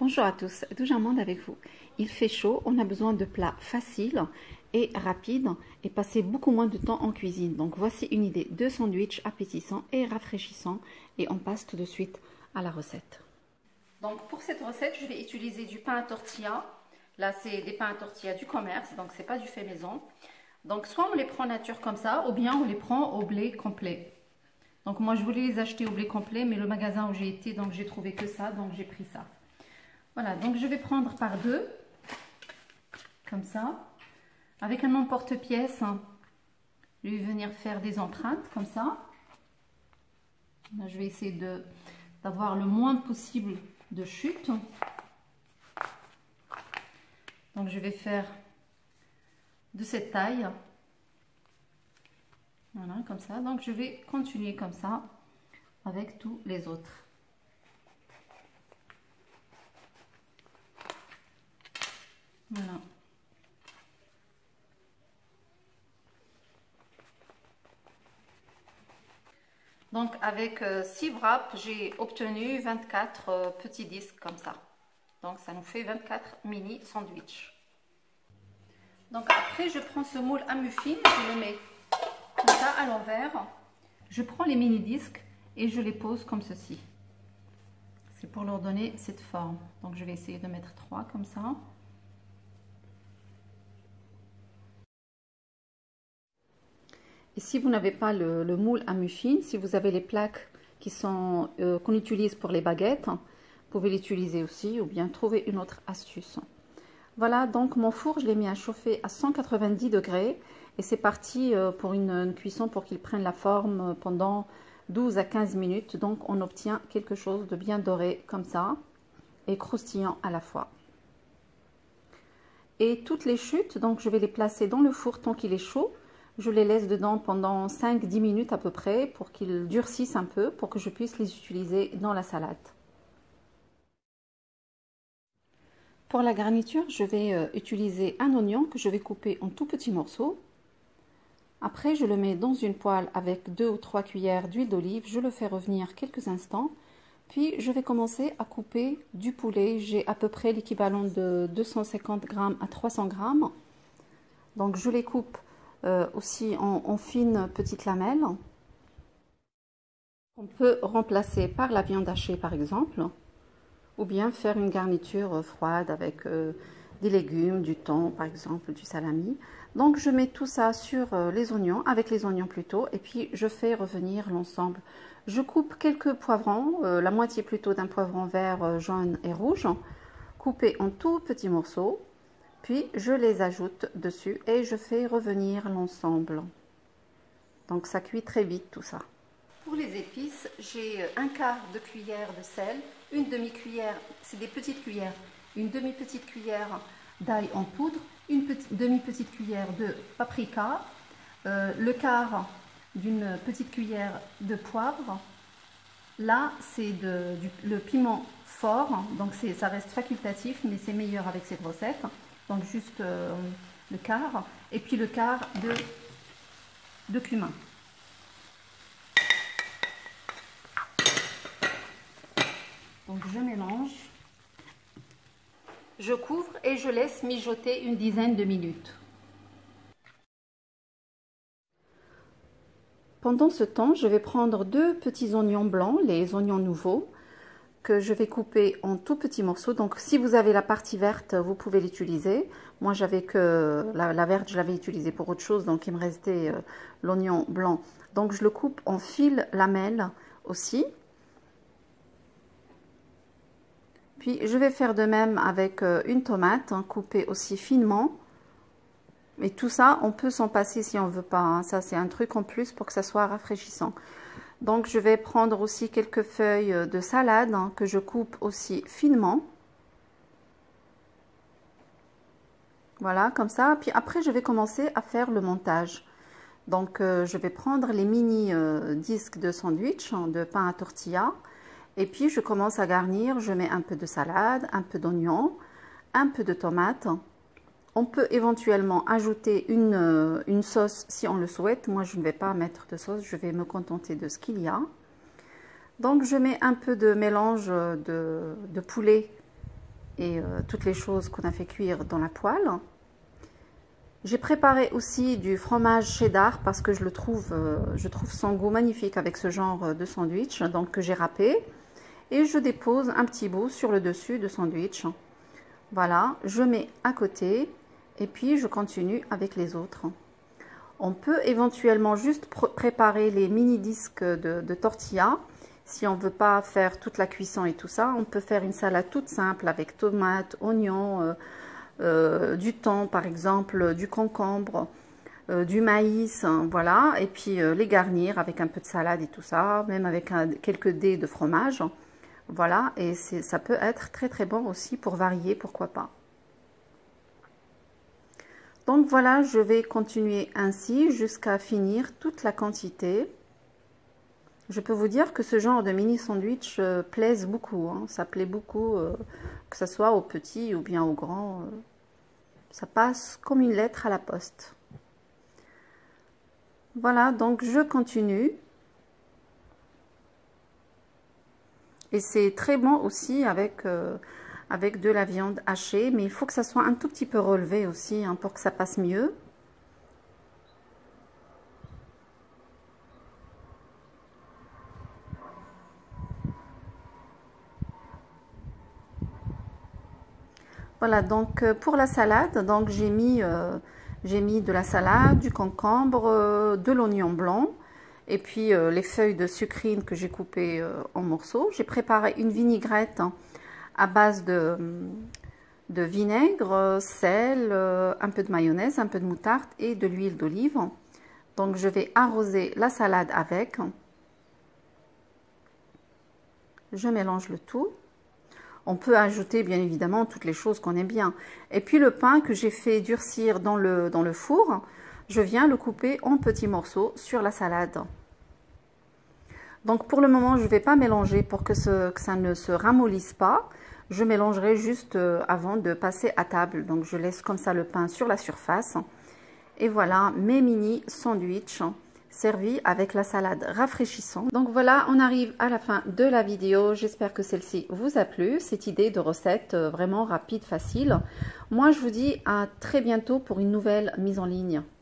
Bonjour à tous, Douja Monde avec vous. Il fait chaud, on a besoin de plats faciles et rapides et passer beaucoup moins de temps en cuisine. Donc voici une idée de sandwich appétissant et rafraîchissant et on passe tout de suite à la recette. Donc pour cette recette, je vais utiliser du pain à tortilla. Là, c'est des pains à tortilla du commerce, donc c'est pas du fait maison. Donc soit on les prend nature comme ça ou bien on les prend au blé complet. Donc moi je voulais les acheter au blé complet, mais le magasin où j'ai été, donc j'ai trouvé que ça, donc j'ai pris ça. Voilà, donc je vais prendre par deux, comme ça, avec un emporte-pièce. Je vais venir faire des empreintes, comme ça. Là, je vais essayer d'avoir le moins possible de chute. Donc je vais faire de cette taille. Voilà, comme ça. Donc je vais continuer comme ça avec tous les autres. Voilà. Donc avec 6 wraps, j'ai obtenu 24 petits disques comme ça. Donc ça nous fait 24 mini sandwichs. Donc après, je prends ce moule à muffins, je le mets comme ça à l'envers. Je prends les mini disques et je les pose comme ceci. C'est pour leur donner cette forme. Donc je vais essayer de mettre 3 comme ça. Et si vous n'avez pas le moule à muffins, si vous avez les plaques qu'on utilise pour les baguettes, vous pouvez l'utiliser aussi ou bien trouver une autre astuce. Voilà, donc mon four, je l'ai mis à chauffer à 190 degrés et c'est parti pour une cuisson pour qu'il prenne la forme pendant 12 à 15 minutes. Donc on obtient quelque chose de bien doré comme ça et croustillant à la fois. Et toutes les chutes, donc je vais les placer dans le four tant qu'il est chaud. Je les laisse dedans pendant 5-10 minutes à peu près pour qu'ils durcissent un peu, pour que je puisse les utiliser dans la salade. Pour la garniture, je vais utiliser un oignon que je vais couper en tout petits morceaux. Après, je le mets dans une poêle avec 2 ou 3 cuillères d'huile d'olive. Je le fais revenir quelques instants. Puis, je vais commencer à couper du poulet. J'ai à peu près l'équivalent de 250 g à 300 g. Donc, je les coupe aussi en fines petites lamelles. On peut remplacer par la viande hachée par exemple, ou bien faire une garniture froide avec des légumes, du thon par exemple, du salami. Donc je mets tout ça sur les oignons, avec les oignons plutôt, et puis je fais revenir l'ensemble. Je coupe quelques poivrons, la moitié plutôt d'un poivron vert, jaune et rouge, coupé en tout petits morceaux. Puis je les ajoute dessus et je fais revenir l'ensemble. Donc ça cuit très vite tout ça. Pour les épices, j'ai un quart de cuillère de sel, une demi-cuillère, c'est des petites cuillères, une demi-petite cuillère d'ail en poudre, une demi-petite cuillère de paprika, le quart d'une petite cuillère de poivre. Là, c'est le piment fort, donc ça reste facultatif, mais c'est meilleur avec cette recette. Donc juste le quart, et puis le quart de cumin. Donc je mélange, je couvre et je laisse mijoter une dizaine de minutes. Pendant ce temps, je vais prendre 2 petits oignons blancs, les oignons nouveaux, que je vais couper en tout petits morceaux. Donc si vous avez la partie verte, vous pouvez l'utiliser. Moi j'avais que la verte, je l'avais utilisée pour autre chose, donc il me restait l'oignon blanc. Donc je le coupe en fils lamelles aussi. Puis je vais faire de même avec une tomate, coupée aussi finement. Et tout ça, on peut s'en passer si on veut pas, hein. Ça c'est un truc en plus pour que ça soit rafraîchissant. Donc je vais prendre aussi quelques feuilles de salade que je coupe aussi finement. Voilà, comme ça. Puis après, je vais commencer à faire le montage. Donc je vais prendre les mini disques de sandwich, de pain à tortilla. Et puis je commence à garnir. Je mets un peu de salade, un peu d'oignon, un peu de tomate. On peut éventuellement ajouter une sauce si on le souhaite. Moi, je ne vais pas mettre de sauce, je vais me contenter de ce qu'il y a. Donc, je mets un peu de mélange de poulet et toutes les choses qu'on a fait cuire dans la poêle. J'ai préparé aussi du fromage cheddar parce que je trouve son goût magnifique avec ce genre de sandwich, donc que j'ai râpé. Et je dépose un petit bout sur le dessus de sandwich. Voilà, je mets à côté et puis je continue avec les autres. On peut éventuellement juste préparer les mini disques de tortilla. Si on ne veut pas faire toute la cuisson et tout ça, on peut faire une salade toute simple avec tomates, oignons, du thon par exemple, du concombre, du maïs, hein, voilà. Et puis les garnir avec un peu de salade et tout ça, même avec quelques dés de fromage. Voilà, et ça peut être très très bon aussi pour varier, pourquoi pas. Donc voilà, je vais continuer ainsi jusqu'à finir toute la quantité. Je peux vous dire que ce genre de mini sandwich plaise beaucoup, hein. Ça plaît beaucoup, que ce soit aux petits ou bien aux grands. Ça passe comme une lettre à la poste. Voilà, donc je continue. Et c'est très bon aussi avec de la viande hachée, mais il faut que ça soit un tout petit peu relevé aussi, hein, pour que ça passe mieux. Voilà, donc pour la salade, donc j'ai mis de la salade, du concombre, de l'oignon blanc, et puis les feuilles de sucrine que j'ai coupées en morceaux. J'ai préparé une vinaigrette, hein, à base de vinaigre, sel, un peu de mayonnaise, un peu de moutarde et de l'huile d'olive. Donc je vais arroser la salade avec. Je mélange le tout. On peut ajouter bien évidemment toutes les choses qu'on aime bien. Et puis le pain que j'ai fait durcir dans le four, je viens le couper en petits morceaux sur la salade. Donc pour le moment, je ne vais pas mélanger pour que ça ne se ramollisse pas. Je mélangerai juste avant de passer à table. Donc je laisse comme ça le pain sur la surface. Et voilà mes mini sandwichs servis avec la salade rafraîchissante. Donc voilà, on arrive à la fin de la vidéo. J'espère que celle-ci vous a plu. Cette idée de recette vraiment rapide, facile. Moi, je vous dis à très bientôt pour une nouvelle mise en ligne.